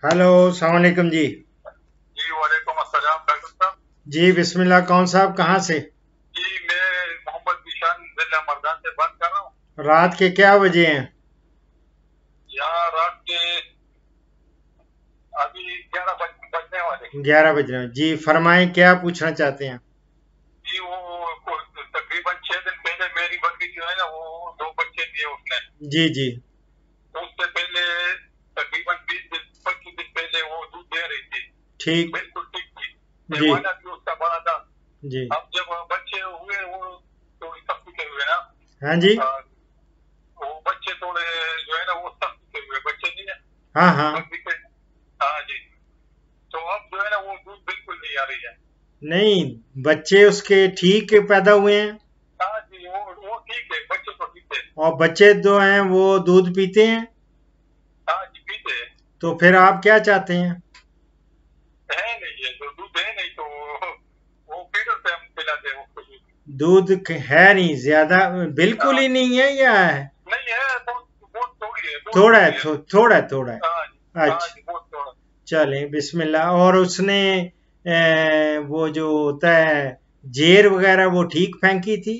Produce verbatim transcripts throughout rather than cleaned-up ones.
Hello, अस्सलाम वालेकुम जी। जी वालेकुम अस्सलाम डॉक्टर साहब। जी बिस्मिल्लाह। कौन साहब, कहाँ से? जी मैं मोहम्मद बिशान जिला मर्दान से बात कर रहा हूँ। रात के क्या बजे हैं? यहाँ रात के अभी ग्यारह बज बजने वाले। ग्यारह बज रहे हैं जी। फरमाएं, क्या पूछना चाहते हैं? जी वो को- तकरीबन छह दिन पहले मेरी बकरी जो है ना वो दो बच्चे दिए उसने। जी जी। उससे पहले तकरीबन बीस दिन पच्चीस दिन पहले वो दूध दे रही थी, ठीक। बिल्कुल ठीक थी, जी पैमाना भी उसका बड़ा था। जी। अब जब बच्चे हुए वो थोड़ी सख्ती के हुए ना। हाँ जी। आ, वो बच्चे थोड़े जो है ना वो सख्ती के हुए बच्चे नहीं है हाँ हाँ। बकरी के। हाँ जी। तो अब जो है ना वो दूध बिल्कुल नहीं आ रही है। नहीं, बच्चे उसके ठीक पैदा हुए हैं? हाँ जी वो वो ठीक है, बच्चे तो ठीक है। और बच्चे जो हैं वो दूध पीते हैं? हाँ जी पीते हैं। तो फिर आप क्या चाहते हैं? है नहीं है तो दूध है नहीं तो वो फीडर से हम पिलाते हैं उसको दूध। दूध क- है नहीं ज्यादा, बिल्कुल हाँ ही नहीं है या है? नहीं है, बहुत बहुत थोड़ी है, बहुत थोड़ा है, थोड़ी है। थो, थोड़ा है, थोड़ा है। हाँ जी हाँ अच्छा, जी बहुत थोड़ा। चलें बिस्मिल्लाह। और उसने ए, वो जो होता है जेर वगैरह वो ठीक फेंकी थी?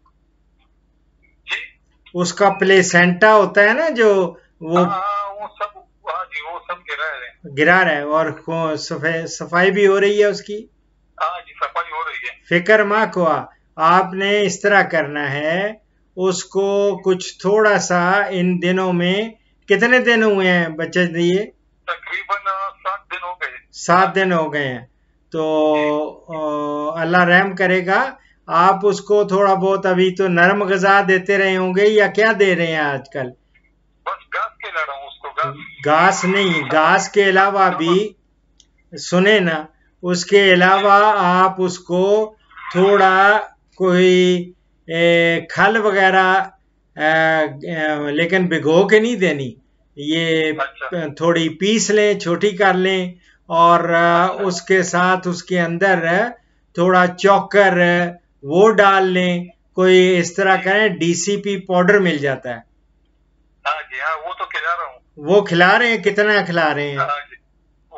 जी उसका प्लेसेंटा होता है ना जो, वो हाँ हाँ वो सब। हाँ जी वो सब गिरा रहे हैं। गिरा रहा है। और खो- सफाई सफाई भी हो रही है उसकी? हाँ जी सफाई हो रही है। फिक्र मा को आपने इस तरह करना है, उसको कुछ थोड़ा सा इन दिनों में, कितने दिन हुए हैं बच्चे दिए? तकरीबन सात दिन हो गए। सात दिन हो गए हैं। तो जी अ, अल्लाह रहम करेगा। आप उसको थोड़ा बहुत, अभी तो नरम गजा देते रहे होंगे या क्या दे रहे हैं आजकल? बस घास के ला रहा हूँ उसको, घास घास नहीं, घास के अलावा भी, नमक। सुने ना, उसके जी अलावा आप उसको थोड़ा कोई ए, खल वगैरह, ए, ए, लेकिन भिगो के नहीं देनी। ये अच्छा प- थोड़ी पीस लें, छोटी कर लें। और अ, अच्छा उसके साथ उसके अंदर थोड़ा चौकर वो डाल लें। कोई इस तरह जी करें, डीसीपी पाउडर मिल जाता है, हाँ जी हाँ वो तो खिला रहा हूँ। वो खिला रहे हैं? कितना खिला रहे हैं? हाँ जी वो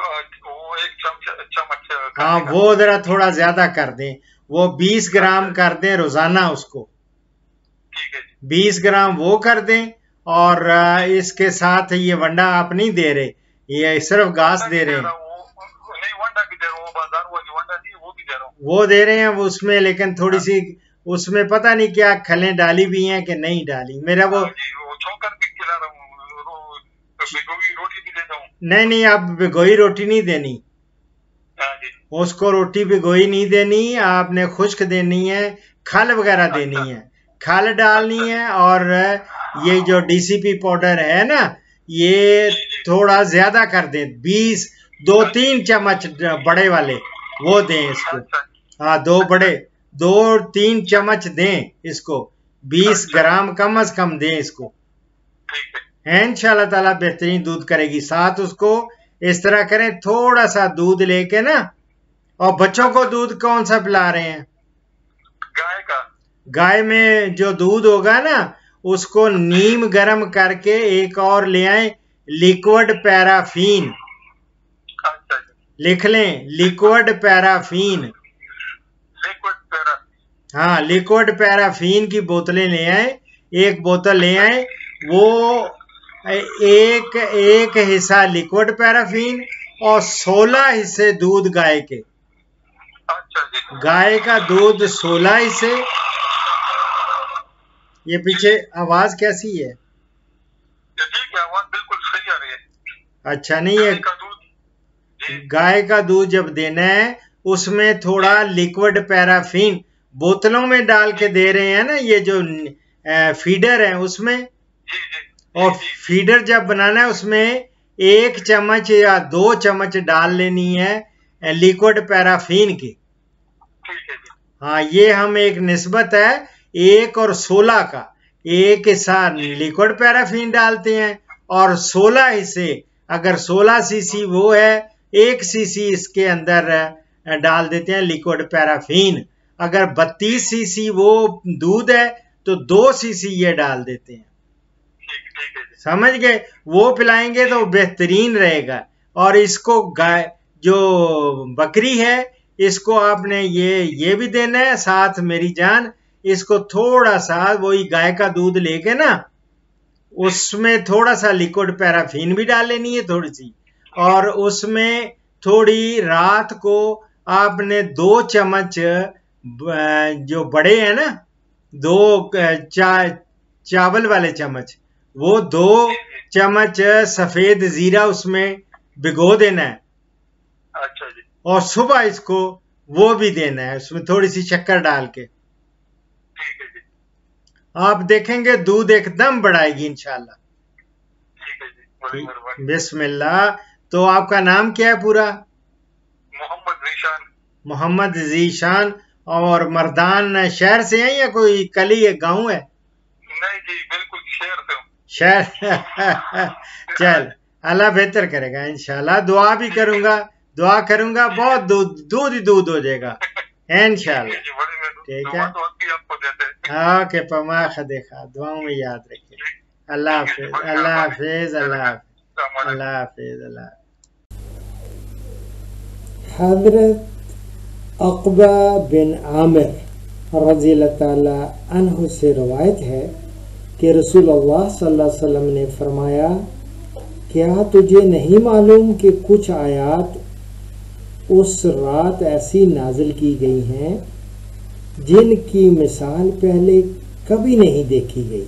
वो एक चमच चम्मच हाँ, खाने का। वो जरा थोड़ा ज्यादा कर दें। वो बीस अच्छा ग्राम कर दें रोजाना उसको। ठीक है जी। बीस ग्राम वो कर दें। और अ, जी इसके साथ ये वंडा आप नहीं दे रहे, ये सिर्फ घास वंडा भी दे दे रहे रहा हैं? हूँ वो, नहीं वंडा भी दे रहा हूँ, वो बाजार वाली वंडा नहीं वो भी दे रहा हूँ। वो दे रहे हैं वो उसमें, लेकिन थोड़ी हाँ सी उसमें पता नहीं क्या खलें डाली भी हैं कि नहीं डाली। मेरा वो, हाँ जी वो छोकर भी खिला रहा हूँ, रो, भिगोई रोटी भी देता हूँ। नहीं नहीं, आप भिगोई रोटी नहीं देनी। हाँ जी उसको रोटी भिगोई नहीं देनी, आपने खुश्क देनी है। खल वगैरह अच्छा देनी है, खल डालनी अच्छा है। और ये जो डीसीपी पाउडर है ना, ये जी जी थोड़ा ज्यादा कर दें। बीस, दो अच्छा तीन चम्मच बड़े वाले वो दें इसको। अच्छा हाँ, दो अच्छा बड़े, दो तीन चम्मच दें इसको। बीस अच्छा ग्राम कम अज कम दें इसको। ठीक है। है इंशाल्लाह ताला बेहतरीन दूध करेगी। साथ उसको इस तरह करें, थोड़ा सा दूध लेके ना। और बच्चों को अच्छा दूध कौन सा पिला रहे हैं? गाय का। गाय में जो दूध होगा ना, उसको जी नीम गर्म करके एक और ले आए, लिक्विड पैराफीन। अच्छा जी लिख लें, liquid liquid paraffin. Liquid para. हाँ, लिक्विड पैराफीन की बोतलें ले आए, एक बोतल ले अच्छा आए। वो एक एक हिस्सा लिक्विड पैराफीन और सोलह हिस्से दूध गाय के। अच्छा जी गाय का दूध सोलह हिस्से। ये जी पीछे आवाज कैसी है? ये ठीक है, आवाज बिल्कुल सही आ रही है। अच्छा नहीं है। गाय का दूध। जी गाय का दूध जब देना है, उसमें जी थोड़ा लिक्विड पैराफीन बोतलों में डाल जी के दे रहे हैं ना, ये जो फीडर है उसमें। जी जी और जी जी जी फीडर जब बनाना है, उसमें एक चम्मच या दो चम्मच डाल लेनी है लिक्विड पैराफीन की। ठीक है जी हाँ, ये हम एक निस्बत है एक और सोलह का। एक हिस्सा जी लिक्विड पैराफीन डालते हैं और सोलह हिस्से, अगर सोलह सीसी वो है, एक सीसी इसके अंदर अ, डाल देते हैं लिक्विड पैराफीन। अगर बत्तीस सीसी वो दूध है तो दो सीसी ये डाल देते हैं। ठीक ठीक है जी समझ गए? वो पिलाएंगे जी तो बेहतरीन रहेगा। और इसको गाय जो बकरी है इसको आपने ये ये भी देना है साथ मेरी जान, इसको थोड़ा सा वही गाय का दूध लेके ना उसमें थोड़ा सा लिक्विड पैराफिन भी डाल लेनी है थोड़ी सी, और उसमें थोड़ी रात को आपने दो चम्मच जो बड़े हैं ना दो चा चावल वाले चम्मच, वो दो चम्मच सफेद जीरा उसमें भिगो देना है। अच्छा जी। और सुबह इसको वो भी देना है उसमें थोड़ी सी शक्कर डाल के। ठीक है जी। आप देखेंगे दूध एकदम बढ़ाएगी इंशाल्लाह। ठीक है जी, बड़ी मेहरबानी। बिस्मिल्लाह। तो आपका नाम क्या है पूरा? मोहम्मद जीशान। मोहम्मद जीशान। और मर्दान शहर से हैं या कोई कली है गांव है? नहीं जी, बिल्कुल शहर से हूँ। शहर चल अल्लाह बेहतर करेगा इंशाल्लाह। दुआ भी करूंगा, दुआ करूंगा बहुत दूध दूध ही दूध हो जाएगा इंशाल्लाह। ठीक है, ओके पमा देखा, दुआओं में याद रखिए। अल्लाह हाफिज, अल्लाह हाफिज, अल्लाह हाफिज, अल्लाह हाफिज, अल्लाह। हजरत अक़बा बिन आमिर रज़ियल्लाहु ताला अन्हु से रवायत है कि रसूलुल्लाह सल्लल्लाहु अलैहि वसल्लम ने फरमाया, क्या तुझे नहीं मालूम कि कुछ आयात उस रात ऐसी नाजिल की गई हैं जिनकी मिसाल पहले कभी नहीं देखी गई।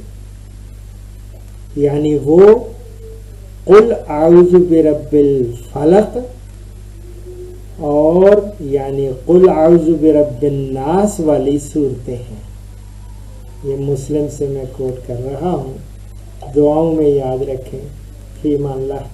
यानी वो कुल आउज़ु बिरब्बिल फलक और यानी कुल आउज़ु बिरब्बिन नास वाली सूरतें हैं। ये मुस्लिम से मैं कोट कर रहा हूँ, दुआओं में याद रखें। फीमान अल्लाह।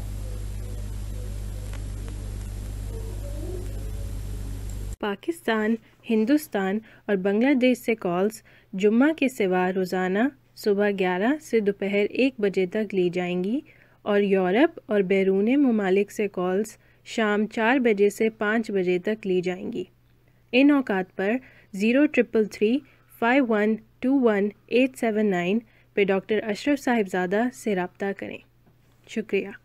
पाकिस्तान, हिंदुस्तान और बांग्लादेश से कॉल्स जुम्मा के सिवा रोज़ाना सुबह ग्यारह से दोपहर एक बजे तक ली जाएंगी और यूरोप और बैरून ममालिक से कॉल्स शाम चार बजे से पाँच बजे तक ली जाएंगी। इन औकात पर zero triple three five one two one eight seven nine पे डॉक्टर अशरफ साहिबजादा से रब्ता करें। शुक्रिया।